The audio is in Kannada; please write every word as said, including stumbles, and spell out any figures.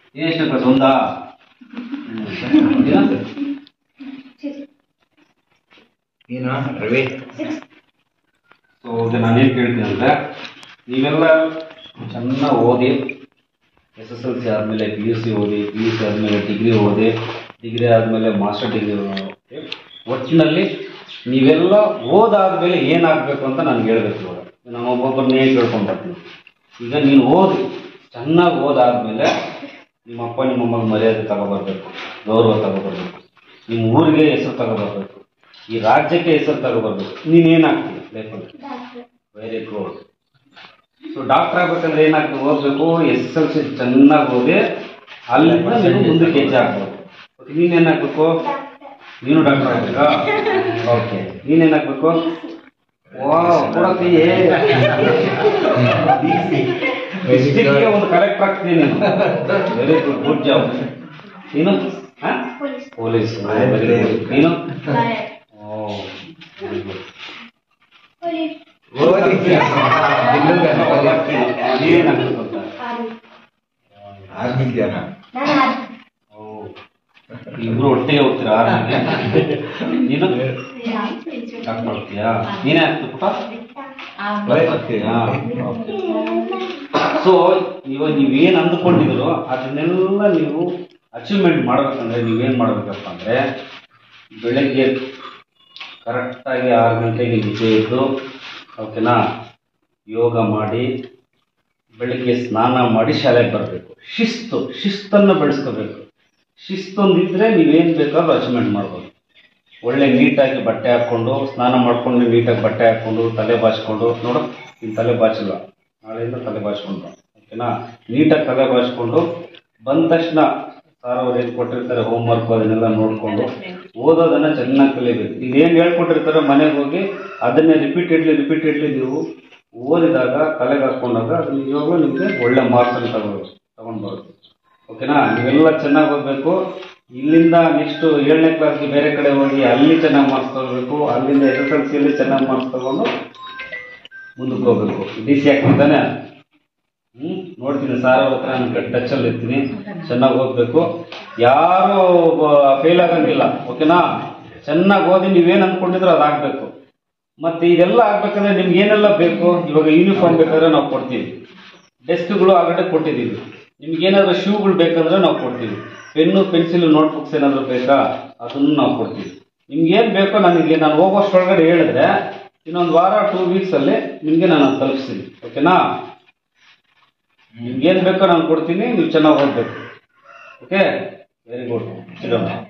ಎಷ್ಟು ಕ್ಲಾಸ್ ಒಂದಾ ಏನು ರವಿ? ಸೊ ನಾನೇನು ಕೇಳ್ತೀನಿ ಅಂದರೆ, ನೀವೆಲ್ಲ ಚೆನ್ನಾಗಿ ಓದಿ ಎಸ್ ಎಸ್ ಎಲ್ ಸಿ ಆದಮೇಲೆ ಪಿ ಯು ಸಿ ಓದಿ, ಪಿ ಯು ಸಿ ಆದಮೇಲೆ ಡಿಗ್ರಿ ಓದಿ, ಡಿಗ್ರಿ ಆದಮೇಲೆ ಮಾಸ್ಟರ್ ಡಿಗ್ರಿ ಓದಿ, ಒಟ್ಟಿನಲ್ಲಿ ನೀವೆಲ್ಲ ಓದಾದ್ಮೇಲೆ ಏನಾಗಬೇಕು ಅಂತ ನನಗೆ ಹೇಳ್ಬೇಕು. ಇವಾಗ ನಾನು ಒಬ್ಬೊಬ್ಬರನ್ನೇ ಕೇಳ್ಕೊಂಡು ಬರ್ತೀನಿ. ಈಗ ನೀನು ಓದಿ ಚೆನ್ನಾಗಿ ಓದಾದ್ಮೇಲೆ ನಿಮ್ಮ ಅಪ್ಪ ನಿಮ್ಮ ಅಮ್ಮಗೆ ಮರ್ಯಾದೆ ತಗೊಬರ್ಬೇಕು, ಗೌರವ ತಗೊಬರ್ಬೇಕು, ನಿಮ್ಮ ಊರಿಗೆ ಹೆಸರು ತಗೊಬರ್ಬೇಕು, ಈ ರಾಜ್ಯಕ್ಕೆ ಹೆಸರು ತಗೊಬರ್ಬೇಕು. ನೀನೇನಾಗ್ತೀವಿ ಲೈಫಲ್ಲಿ? Very good. ಸೊ ಡಾಕ್ಟರ್ ಆಗ್ಬೇಕಂದ್ರೆ ಏನಾಗ್ತದೆ? ಓದಬೇಕು, ಎಸ್ ಎಸ್ ಎಲ್ ಸಿ ಚೆನ್ನಾಗಿ ಓದಿ ಅಲ್ಲಿಂದ ನೀವು ಮುಂದಕ್ಕೆ ಹೆಜ್ಜೆ ಹಾಕ್ಬೇಕು. ಓಕೆ, ನೀನೇನಾಗಬೇಕು? ನೀನು ಡಾಕ್ಟರ್ ಆಗ್ಬೇಕಾ? ಓಕೆ, ನೀನೇನಾಗಬೇಕು? ವಾವ್, ಕೊಡತ್ತೀಯೇ ಒಂದು ಕರೆಕ್ಟ್ ಆಗ್ತೀನಿ ನೀನು. Very good, good job. ನೀನು ಪೊಲೀಸ್. Very good. ನೀನು? Oh very good. ನೀವೇನಾಗಬೇಕು ಅಂತ? ಇಬ್ರು ಒಟ್ಟಿಗೆ ಹೋಗ್ತೀರಾ ಆರ್ಮಿಗೆ? ನೀನು ಡಾಕ್ಟರ್ ಮಾಡ್ತೀಯಾ? ನೀನೇ ಆಗ್ತೀಯ ಪುಟ? ಸೊ ಇವಾಗ ನೀವೇನು ಅಂದ್ಕೊಂಡಿದ್ರು ಅದನ್ನೆಲ್ಲ ನೀವು ಅಚೀವ್ಮೆಂಟ್ ಮಾಡ್ಬೇಕಂದ್ರೆ ನೀವೇನು ಮಾಡ್ಬೇಕಪ್ಪ ಅಂದರೆ, ಬೆಳಗ್ಗೆ ಕರೆಕ್ಟಾಗಿ ಆರು ಗಂಟೆಗೆ ನಿದ್ದೆ ಇದ್ದು, ಓಕೆನಾ, ಯೋಗ ಮಾಡಿ ಬೆಳಗ್ಗೆ ಸ್ನಾನ ಮಾಡಿ ಶಾಲೆಗೆ ಬರಬೇಕು. ಶಿಸ್ತು ಶಿಸ್ತನ್ನು ಬೆಳೆಸ್ಕೋಬೇಕು. ಶಿಸ್ತೊಂದಿದ್ರೆ ನೀವೇನು ಬೇಕಾದ್ರೂ ಅಚೀವ್ಮೆಂಟ್ ಮಾಡ್ಬೋದು. ಒಳ್ಳೆ ನೀಟಾಗಿ ಬಟ್ಟೆ ಹಾಕ್ಕೊಂಡು, ಸ್ನಾನ ಮಾಡಿಕೊಂಡು ನೀಟಾಗಿ ಬಟ್ಟೆ ಹಾಕ್ಕೊಂಡು, ತಲೆ ಬಾಚ್ಕೊಂಡು, ನೋಡು ನೀನು ತಲೆ ಬಾಚಿಲ್ಲ, ನಾಳೆಯಿಂದ ತಲೆ ಬಾಚ್ಕೊಂಡು, ಓಕೆನಾ, ನೀಟಾಗಿ ತಲೆ ಬಾಚ್ಕೊಂಡು ಬಂದ ತಕ್ಷಣ ಸಾರ್ ಅವ್ರು ಏನು ಕೊಟ್ಟಿರ್ತಾರೆ ಹೋಮ್ವರ್ಕ್ ಅದನ್ನೆಲ್ಲ ನೋಡಿಕೊಂಡು ಓದೋದನ್ನು ಚೆನ್ನಾಗಿ ಕಲಿಬೇಕು. ಇದೇನು ಹೇಳ್ಕೊಟ್ಟಿರ್ತಾರೋ ಮನೆಗೆ ಹೋಗಿ ಅದನ್ನೇ ರಿಪೀಟೆಡ್ಲಿ ರಿಪೀಟೆಡ್ಲಿ ನೀವು ಓದಿದಾಗ ತಲೆಗೆ ಹಾಕ್ಕೊಂಡಾಗ ಅದು ನಿಜವಾಗ್ಲೂ ನಿಮಗೆ ಒಳ್ಳೆ ಮಾರ್ಕ್ಸನ್ನು ತಗೋಬೇಕು ತಗೊಂಡು ಬರುತ್ತೆ. ಓಕೆನಾ, ನೀವೆಲ್ಲ ಚೆನ್ನಾಗಿ ಓದಬೇಕು. ಇಲ್ಲಿಂದ ನೆಕ್ಸ್ಟು ಏಳನೇ ಕ್ಲಾಸ್ಗೆ ಬೇರೆ ಕಡೆ ಹೋಗಿ ಅಲ್ಲಿ ಚೆನ್ನಾಗಿ ಮಾರ್ಕ್ಸ್ ತಗೋಬೇಕು. ಅಲ್ಲಿಂದ ಎಸ್ ಎಸ್ ಎಲ್ ಸಿಯಲ್ಲಿ ಚೆನ್ನಾಗಿ ಮಾರ್ಕ್ಸ್ ತಗೊಂಡು ಮುಂದಕ್ಕೆ ಹೋಗ್ಬೇಕು. ಡಿ ಸಿ ಆಗ್ತಿದ್ದಾನೆ. ಹ್ಞೂ ನೋಡ್ತೀನಿ ಸಾರ್ ಅವ್ರ ಹತ್ರ ನಾನು ಟಚಲ್ಲಿ ಇರ್ತೀನಿ. ಚೆನ್ನಾಗಿ ಓದಬೇಕು, ಯಾರು ಫೇಲ್ ಆಗಂಗಿಲ್ಲ. ಓಕೆನಾ, ಚೆನ್ನಾಗಿ ಓದಿ ನೀವೇನು ಅಂದ್ಕೊಂಡಿದ್ರು ಅದಾಗಬೇಕು. ಮತ್ತು ಇದೆಲ್ಲ ಆಗ್ಬೇಕಂದ್ರೆ ನಿಮ್ಗೆ ಏನೆಲ್ಲ ಬೇಕು? ಇವಾಗ ಯೂನಿಫಾರ್ಮ್ ಬೇಕಾದ್ರೆ ನಾವು ಕೊಡ್ತೀವಿ, ಡೆಸ್ಕ್ಗಳು ಆಗಡೆ ಕೊಟ್ಟಿದ್ದೀವಿ. ನಿಮ್ಗೇನಾದ್ರೂ ಶೂಗಳು ಬೇಕಂದ್ರೆ ನಾವು ಕೊಡ್ತೀವಿ, ಪೆನ್ನು ಪೆನ್ಸಿಲ್ ನೋಟ್ಬುಕ್ಸ್ ಏನಾದರೂ ಬೇಕಾ ಅದನ್ನು ನಾವು ಕೊಡ್ತೀವಿ. ನಿಮ್ಗೇನು ಬೇಕೋ ನನಗೆ ನಾನು ಹೋಗೋಷ್ಟೊಳಗಡೆ ಹೇಳಿದ್ರೆ ಇನ್ನೊಂದು ವಾರ ಟೂ ವೀಕ್ಸಲ್ಲಿ ನಿಮಗೆ ನಾನು ಅದು ತಲುಪಿಸ್ತೀನಿ. ಓಕೆನಾ, ನಿಮ್ಗೇನು ಬೇಕೋ ನಾನು ಕೊಡ್ತೀನಿ, ನೀವು ಚೆನ್ನಾಗಿ ಓದಬೇಕು. Okay, very good.